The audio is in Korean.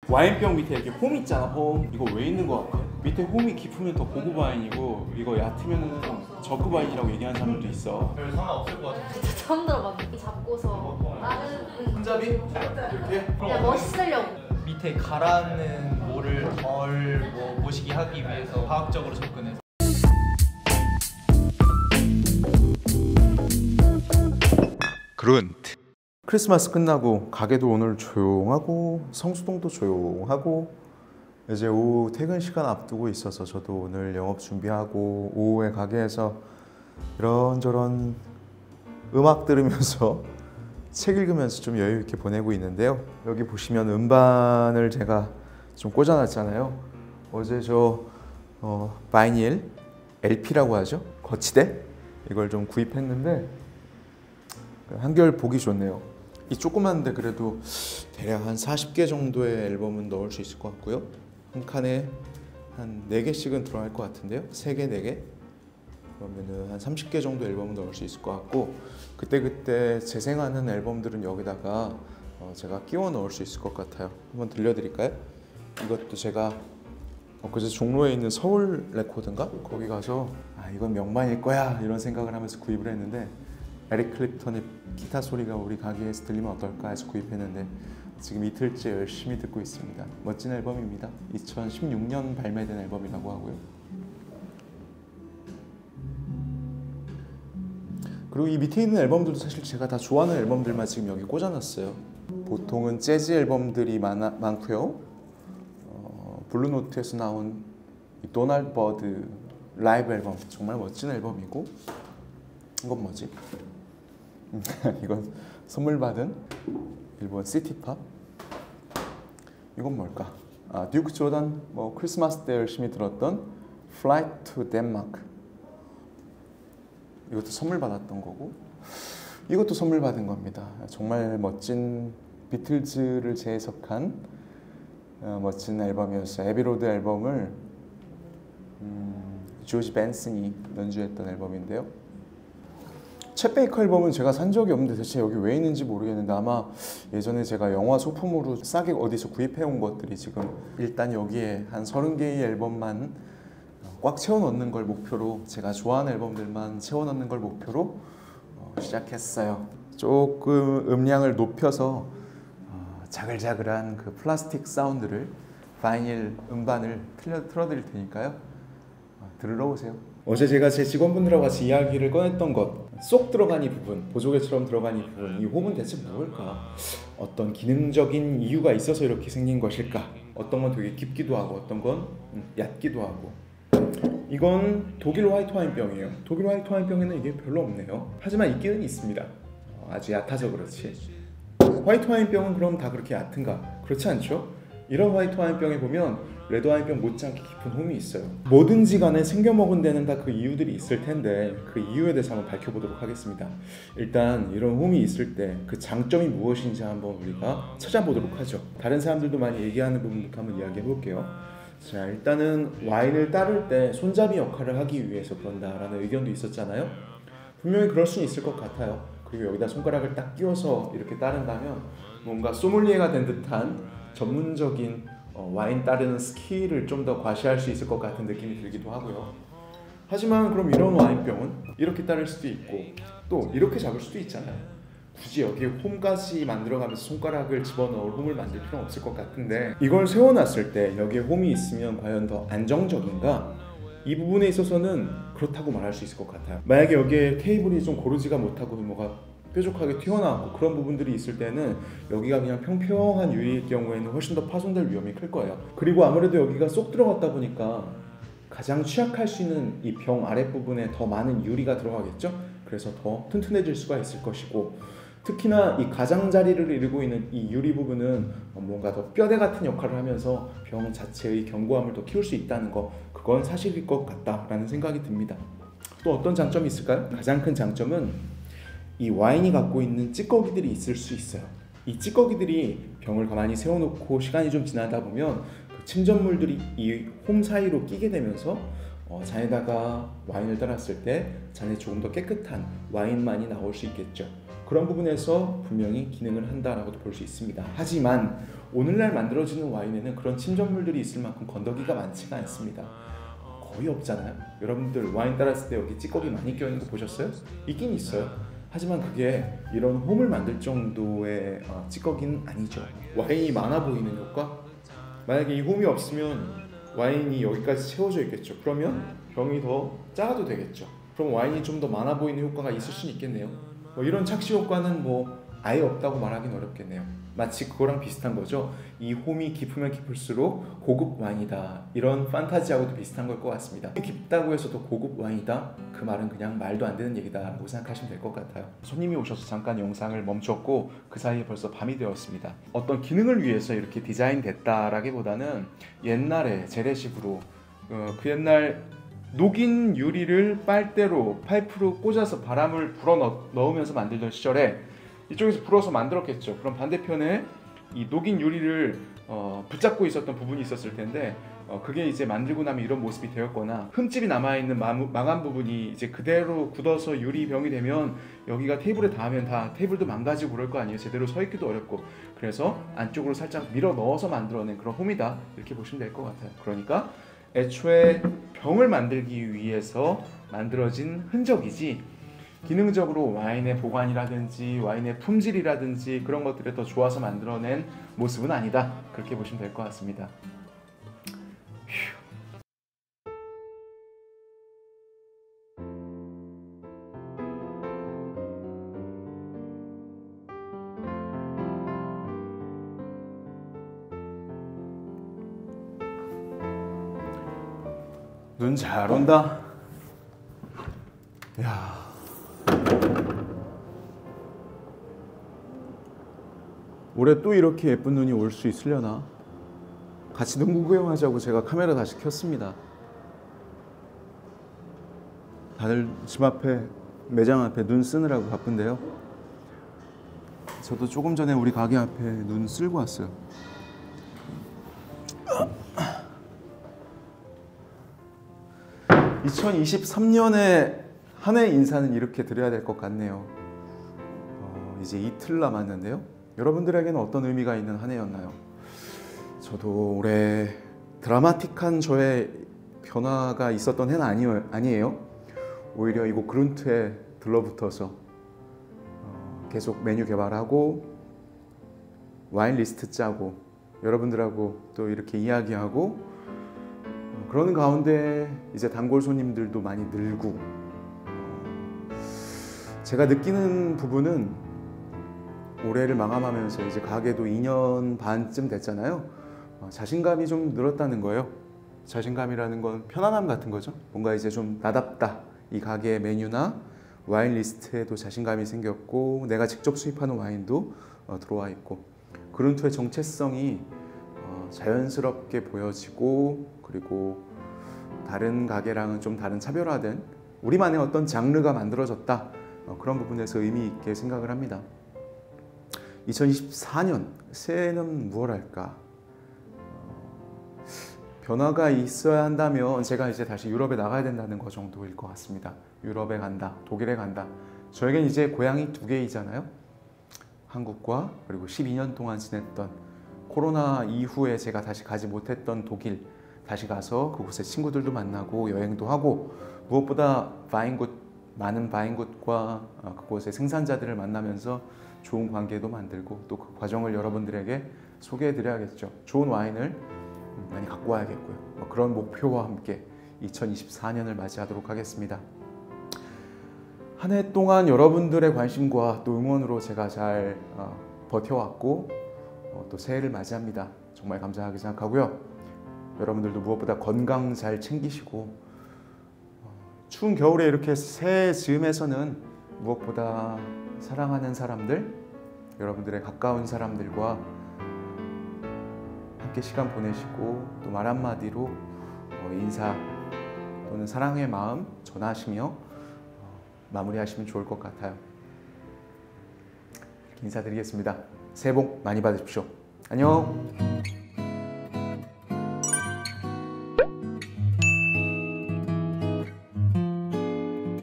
와인병 밑에 이렇게 홈 있잖아. 홈. 이거 왜 있는 거 같아? 밑에 홈이 깊으면 더 고급 와인이고 이거 얕으면 저급 와인이라고 얘기하는 사람들도 있어. 별 상관없을 것 같아. 처음 들어봐. 이 잡고서 나는 손잡이? 이렇게? 그냥 멋있으려고. 밑에 가라앉는 모를 덜 모시게 하기 위해서 과학적으로 접근해서. 그룬트. 크리스마스 끝나고 가게도 오늘 조용하고 성수동도 조용하고 이제 오후 퇴근 시간 앞두고 있어서 저도 오늘 영업 준비하고 오후에 가게에서 이런저런 음악 들으면서 책 읽으면서 좀 여유 있게 보내고 있는데요. 여기 보시면 음반을 제가 좀 꽂아놨잖아요. 어제 저 바이닐 LP라고 하죠. 거치대 이걸 좀 구입했는데 한결 보기 좋네요. 이 조그만데 그래도 대략 한 40개 정도의 앨범은 넣을 수 있을 것 같고요. 한 칸에 한 4개씩은 들어갈 것 같은데요. 3개, 4개? 그러면은 한 30개 정도 앨범은 넣을 수 있을 것 같고 그때그때 재생하는 앨범들은 여기다가 제가 끼워 넣을 수 있을 것 같아요. 한번 들려드릴까요? 이것도 제가 그제 종로에 있는 서울 레코드인가? 거기 가서 이건 명반일 거야 이런 생각을 하면서 구입을 했는데 에릭 클립턴의 기타 소리가 우리 가게에서 들리면 어떨까 해서 구입했는데 지금 이틀째 열심히 듣고 있습니다. 멋진 앨범입니다. 2016년 발매된 앨범이라고 하고요. 그리고 이 밑에 있는 앨범들도 사실 제가 다 좋아하는 앨범들만 지금 여기 꽂아놨어요. 보통은 재즈 앨범들이 많고요. 블루노트에서 나온 도널드 버드 라이브 앨범 정말 멋진 앨범이고 이건 뭐지? 이건 선물 받은 일본 시티팝. 이건 뭘까? 듀크 조던 크리스마스 때 열심히 들었던 Flight to Denmark. 이것도 선물 받았던 거고 이것도 선물 받은 겁니다. 정말 멋진 비틀즈를 재해석한 멋진 앨범이었어요. 에비로드 앨범을 조지 벤슨이 연주했던 앨범인데요. 챗 베이커 앨범은 제가 산 적이 없는데 대체 여기 왜 있는지 모르겠는데 아마 예전에 제가 영화 소품으로 싸게 어디서 구입해온 것들이 지금 일단 여기에 한 30개의 앨범만 꽉 채워 넣는 걸 목표로 제가 좋아하는 앨범들만 채워 넣는 걸 목표로 시작했어요. 조금 음량을 높여서 자글자글한 그 플라스틱 사운드를 바이닐 음반을 틀어드릴 테니까요. 들으러 오세요. 어제 제가 제 직원분들하고 같이 이야기를 꺼냈던 것 쏙 들어간 이 부분, 보조개처럼 들어간 이 부분, 이 홈은 대체 뭘까? 어떤 기능적인 이유가 있어서 이렇게 생긴 것일까? 어떤 건 되게 깊기도 하고 어떤 건 얕기도 하고. 이건 독일 화이트 와인병이에요. 독일 화이트 와인병에는 이게 별로 없네요. 하지만 있기는 있습니다. 아주 얕아서 그렇지. 화이트 와인병은 그럼 다 그렇게 얕은가? 그렇지 않죠? 이런 화이트 와인병에 보면 레드 와인병 못지않게 깊은 홈이 있어요. 뭐든지 간에 생겨먹은 데는 다 그 이유들이 있을 텐데 그 이유에 대해서 한번 밝혀보도록 하겠습니다. 일단 이런 홈이 있을 때 그 장점이 무엇인지 한번 우리가 찾아보도록 하죠. 다른 사람들도 많이 얘기하는 부분부터 한번 이야기해볼게요. 자, 일단은 와인을 따를 때 손잡이 역할을 하기 위해서 그런다라는 의견도 있었잖아요. 분명히 그럴 수는 있을 것 같아요. 그리고 여기다 손가락을 딱 끼워서 이렇게 따른다면 뭔가 소믈리에가 된 듯한 전문적인 와인 따르는 스킬을 좀 더 과시할 수 있을 것 같은 느낌이 들기도 하고요. 하지만 그럼 이런 와인병은 이렇게 따를 수도 있고 또 이렇게 잡을 수도 있잖아요. 굳이 여기에 홈까지 만들어가면서 손가락을 집어넣을 홈을 만들 필요는 없을 것 같은데 이걸 세워놨을 때 여기에 홈이 있으면 과연 더 안정적인가? 이 부분에 있어서는 그렇다고 말할 수 있을 것 같아요. 만약에 여기에 테이블이 좀 고르지가 못하고 뭐가 뾰족하게 튀어나오고 그런 부분들이 있을 때는 여기가 그냥 평평한 유리일 경우에는 훨씬 더 파손될 위험이 클 거예요. 그리고 아무래도 여기가 쏙 들어갔다 보니까 가장 취약할 수 있는 이 병 아랫부분에 더 많은 유리가 들어가겠죠? 그래서 더 튼튼해질 수가 있을 것이고 특히나 이 가장자리를 이루고 있는 이 유리 부분은 뭔가 더 뼈대 같은 역할을 하면서 병 자체의 견고함을 더 키울 수 있다는 거 그건 사실일 것 같다라는 생각이 듭니다. 또 어떤 장점이 있을까요? 가장 큰 장점은 이 와인이 갖고 있는 찌꺼기들이 있을 수 있어요. 이 찌꺼기들이 병을 가만히 세워놓고 시간이 좀 지나다 보면 그 침전물들이 이 홈 사이로 끼게 되면서 잔에다가 와인을 따랐을 때 잔에 조금 더 깨끗한 와인만이 나올 수 있겠죠. 그런 부분에서 분명히 기능을 한다라고도 볼 수 있습니다. 하지만 오늘날 만들어지는 와인에는 그런 침전물들이 있을 만큼 건더기가 많지가 않습니다. 거의 없잖아요. 여러분들 와인 따랐을 때 여기 찌꺼기 많이 껴있는 거 보셨어요? 있긴 있어요. 하지만 그게 이런 홈을 만들 정도의 찌꺼기는 아니죠. 와인이 많아 보이는 효과? 만약에 이 홈이 없으면 와인이 여기까지 채워져 있겠죠. 그러면 병이 더 작아도 되겠죠. 그럼 와인이 좀 더 많아 보이는 효과가 있을 수는 있겠네요. 뭐 이런 착시 효과는 뭐 아예 없다고 말하기는 어렵겠네요. 마치 그거랑 비슷한 거죠. 이 홈이 깊으면 깊을수록 고급 와인이다. 이런 판타지하고도 비슷한 걸 것 같습니다. 깊다고 해서 더 고급 와인이다? 그 말은 그냥 말도 안 되는 얘기다라고 생각하시면 될 것 같아요. 손님이 오셔서 잠깐 영상을 멈췄고 그 사이에 벌써 밤이 되었습니다. 어떤 기능을 위해서 이렇게 디자인됐다라기보다는 옛날에 재래식으로 그 옛날 녹인 유리를 빨대로 파이프로 꽂아서 바람을 불어 넣으면서 만들던 시절에 이쪽에서 불어서 만들었겠죠. 그럼 반대편에 이 녹인 유리를 붙잡고 있었던 부분이 있었을 텐데 그게 이제 만들고 나면 이런 모습이 되었거나 흠집이 남아있는 망한 부분이 이제 그대로 굳어서 유리병이 되면 여기가 테이블에 닿으면 다 테이블도 망가지고 그럴 거 아니에요. 제대로 서 있기도 어렵고. 그래서 안쪽으로 살짝 밀어 넣어서 만들어낸 그런 홈이다 이렇게 보시면 될 것 같아요. 그러니까 애초에 병을 만들기 위해서 만들어진 흔적이지 기능적으로 와인의 보관이라든지 와인의 품질이라든지 그런 것들을 더 좋아서 만들어낸 모습은 아니다. 그렇게 보시면 될 것 같습니다. 눈 잘 온다. 야. 올해 또 이렇게 예쁜 눈이 올 수 있으려나? 같이 농구 구경하자고 제가 카메라 다시 켰습니다. 다들 집 앞에 매장 앞에 눈 쓰느라고 바쁜데요. 저도 조금 전에 우리 가게 앞에 눈 쓸고 왔어요. 2023년에 한 해 인사는 이렇게 드려야 될 것 같네요. 이제 이틀 남았는데요. 여러분들에게는 어떤 의미가 있는 한 해였나요? 저도 올해 드라마틱한 저의 변화가 있었던 해는 아니에요. 오히려 이곳 그룬트에 들러붙어서 계속 메뉴 개발하고 와인 리스트 짜고 여러분들하고 또 이렇게 이야기하고 그러는 가운데 이제 단골 손님들도 많이 늘고 제가 느끼는 부분은 올해를 마감하면서 이제 가게도 2년 반쯤 됐잖아요. 자신감이 좀 늘었다는 거예요. 자신감이라는 건 편안함 같은 거죠. 뭔가 이제 좀 나답다. 이 가게의 메뉴나 와인 리스트에도 자신감이 생겼고 내가 직접 수입하는 와인도 들어와 있고 그룬트의 정체성이 자연스럽게 보여지고 그리고 다른 가게랑은 좀 다른 차별화된 우리만의 어떤 장르가 만들어졌다. 그런 부분에서 의미 있게 생각을 합니다. 2024년 새해는 무엇 할까? 변화가 있어야 한다면 제가 이제 다시 유럽에 나가야 된다는 것 정도일 것 같습니다. 유럽에 간다, 독일에 간다. 저에겐 이제 고향이 두 개이잖아요. 한국과 그리고 12년 동안 지냈던 코로나 이후에 제가 다시 가지 못했던 독일 다시 가서 그곳에 친구들도 만나고 여행도 하고 무엇보다 많은 바인굿과 그곳의 생산자들을 만나면서 좋은 관계도 만들고 또 그 과정을 여러분들에게 소개해 드려야겠죠. 좋은 와인을 많이 갖고 와야겠고요. 그런 목표와 함께 2024년을 맞이하도록 하겠습니다. 한 해 동안 여러분들의 관심과 또 응원으로 제가 잘 버텨왔고 또 새해를 맞이합니다. 정말 감사하게 생각하고요. 여러분들도 무엇보다 건강 잘 챙기시고 추운 겨울에 이렇게 새해 즈음에서는 무엇보다 사랑하는 사람들, 여러분들의 가까운 사람들과 함께 시간 보내시고 또 말 한마디로 인사 또는 사랑의 마음 전하시며 마무리하시면 좋을 것 같아요. 이렇게 인사드리겠습니다. 새해 복 많이 받으십시오. 안녕.